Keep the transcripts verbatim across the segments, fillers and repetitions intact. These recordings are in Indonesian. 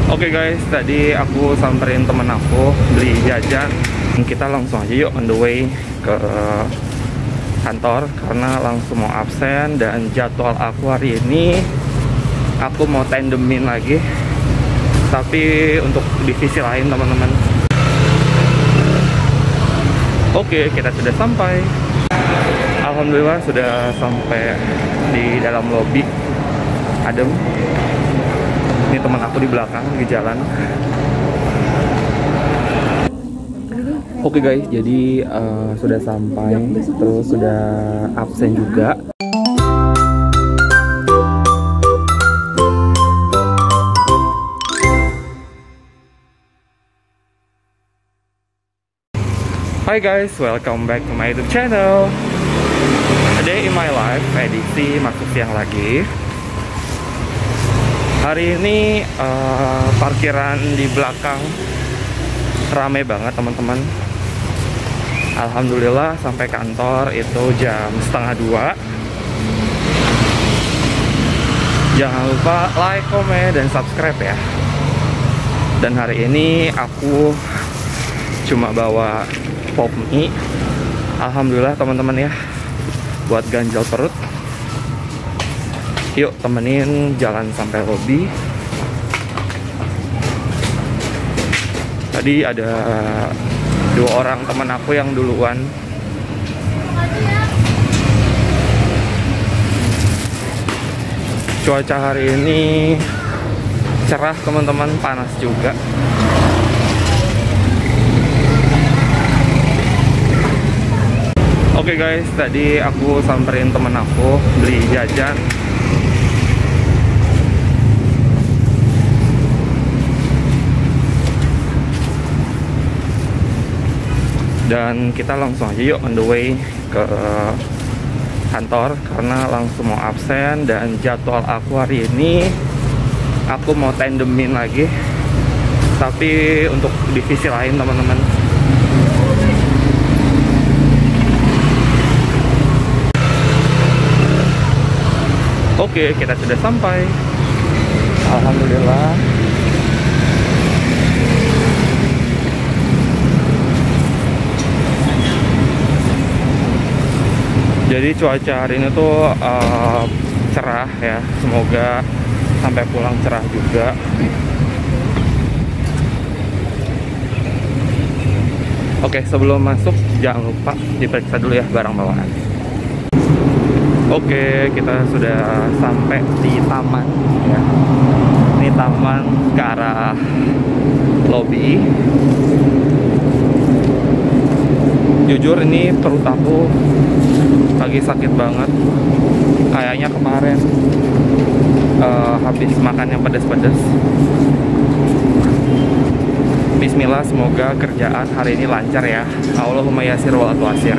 Oke okay guys, tadi aku samperin temen aku beli jajan. Kita langsung aja yuk on the way ke kantor karena langsung mau absen. Dan jadwal aku hari ini aku mau tandemin lagi, tapi untuk divisi lain teman-teman. Oke, kita sudah sampai. Alhamdulillah sudah sampai di dalam lobi. Adem. Ini teman aku di belakang di jalan. Oke guys, jadi uh, sudah sampai, terus sudah absen juga. Hi guys, welcome back to my YouTube channel. A day in my life, edisi masuk siang lagi. Hari ini uh, parkiran di belakang rame banget teman-teman. Alhamdulillah sampai kantor itu jam setengah dua. Jangan lupa like, komen, dan subscribe ya. Dan hari ini aku cuma bawa pop mie. Alhamdulillah teman-teman ya, buat ganjal perut. Yuk temenin jalan sampai lobi. Tadi ada dua orang teman aku yang duluan. Cuaca hari ini cerah teman-teman, panas juga. Oke okay guys, tadi aku samperin temen aku beli jajan. Dan kita langsung aja yuk on the way ke kantor karena langsung mau absen. Dan jadwal aku hari ini aku mau tandemin lagi, tapi untuk divisi lain teman-teman. Oke, kita sudah sampai. Alhamdulillah. Jadi cuaca hari ini tuh uh, cerah ya. Semoga sampai pulang cerah juga. Oke, sebelum masuk jangan lupa diperiksa dulu ya barang bawaan. Oke, kita sudah sampai di taman ya. Ini taman ke arah lobi. Jujur ini perut aku lagi sakit banget. Kayaknya kemarin uh, habis makan yang pedas-pedas. Bismillah, semoga kerjaan hari ini lancar ya. Allahumma yasir wal tuasir.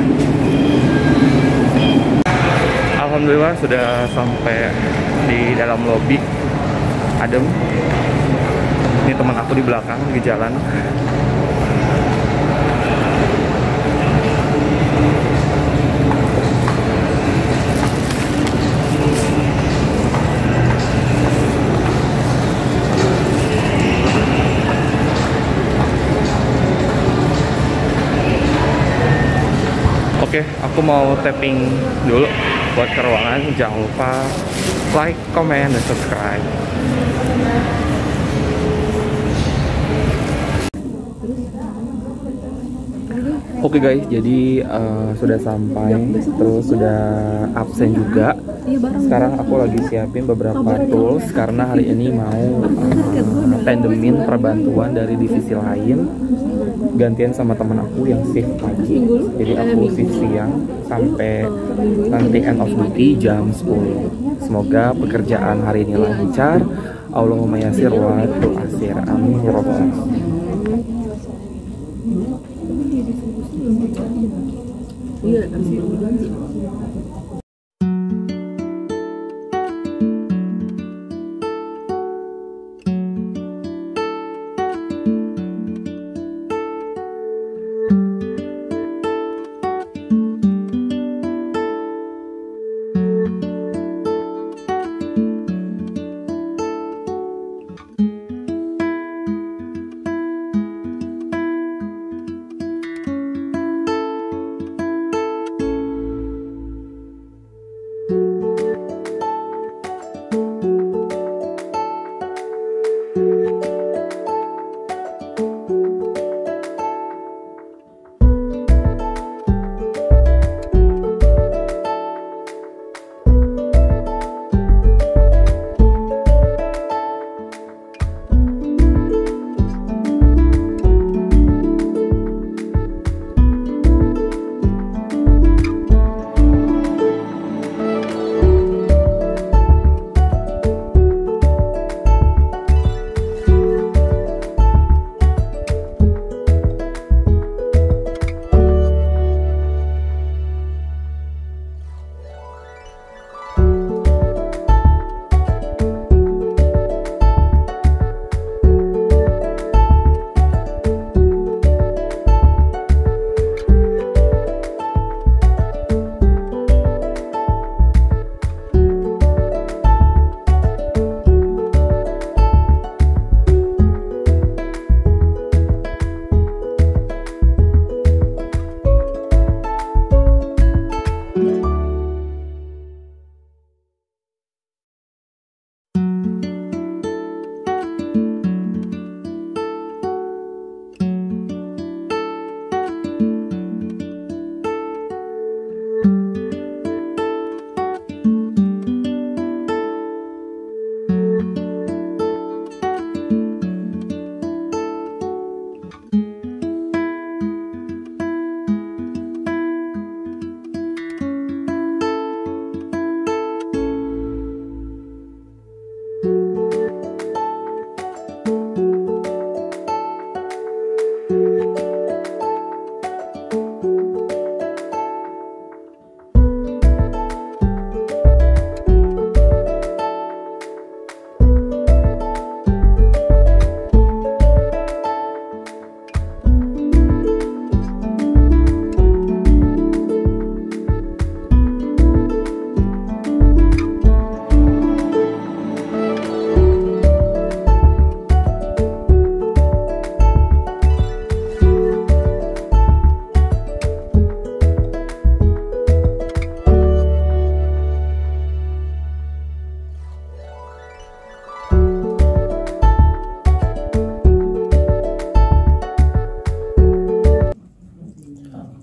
Alhamdulillah sudah sampai di dalam lobi. Adem. Ini teman aku di belakang di jalan. Oke, aku mau tapping dulu buat ke ruangan. Jangan lupa like, komen, dan subscribe. Oke guys, jadi uh, sudah sampai, terus sudah absen juga. Sekarang aku lagi siapin beberapa tools karena hari ini mau uh, tandemin perbantuan dari divisi lain. Gantian sama temen aku yang shift pagi. Jadi aku shift siang sampai nanti end of duty jam sepuluh. Semoga pekerjaan hari ini lancar. Allahumma yasir wa tu'asir. Amin ya rabbal alamin. Iya,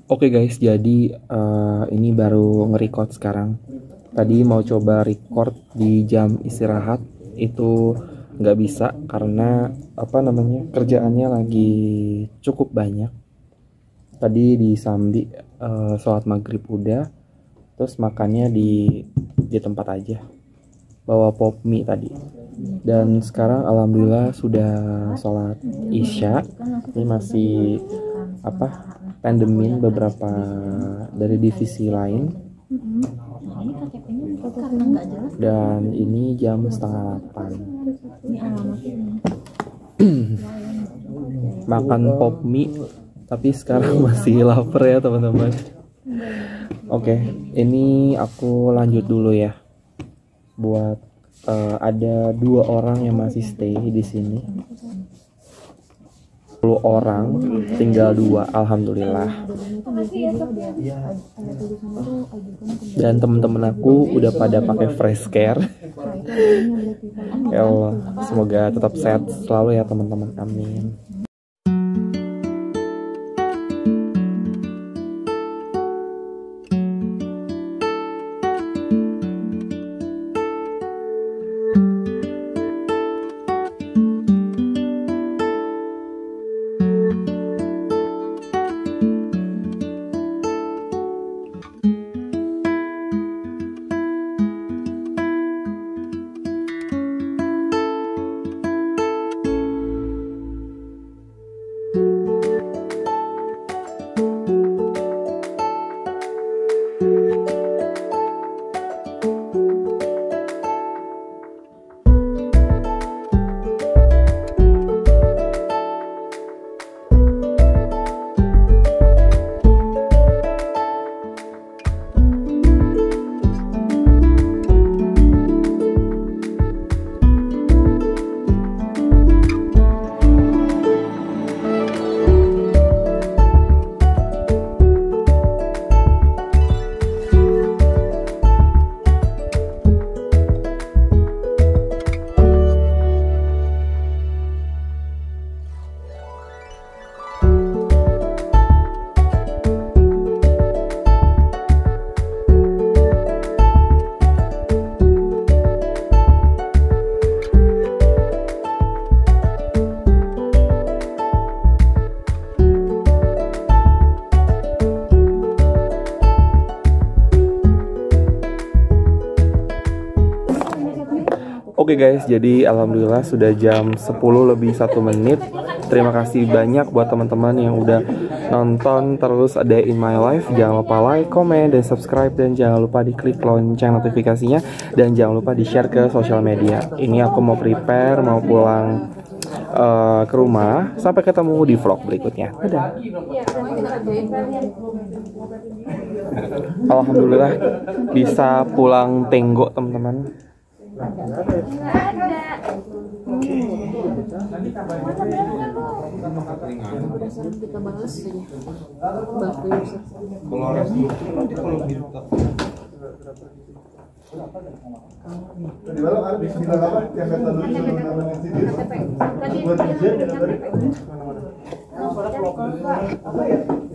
Oke guys, jadi uh, ini baru nge-record sekarang. Tadi mau coba record di jam istirahat, itu nggak bisa karena apa namanya kerjaannya lagi cukup banyak. Tadi di Sambi uh, sholat maghrib udah, terus makannya di di tempat aja. Bawa pop mie tadi. Dan sekarang alhamdulillah sudah sholat isya. Ini masih apa? Pandemin beberapa dari divisi lain. Dan ini jam setengah delapan. Makan pop mie, tapi sekarang masih lapar ya teman-teman. Oke, ini aku lanjut dulu ya. Buat uh, ada dua orang yang masih stay di sini. sepuluh orang, tinggal dua, alhamdulillah. Dan temen-temen aku udah pada pakai fresh care. Ya Allah, semoga tetap sehat selalu ya teman-teman, amin. Oke guys, jadi alhamdulillah sudah jam sepuluh lebih satu menit. Terima kasih banyak buat teman-teman yang udah nonton terus A Day in My Life. Jangan lupa like, comment, dan subscribe. Dan jangan lupa diklik lonceng notifikasinya. Dan jangan lupa di-share ke sosial media. Ini aku mau prepare, mau pulang uh, ke rumah. Sampai ketemu di vlog berikutnya. Dadah. Alhamdulillah bisa pulang tenggo teman-teman. Kita balas aja. Kalau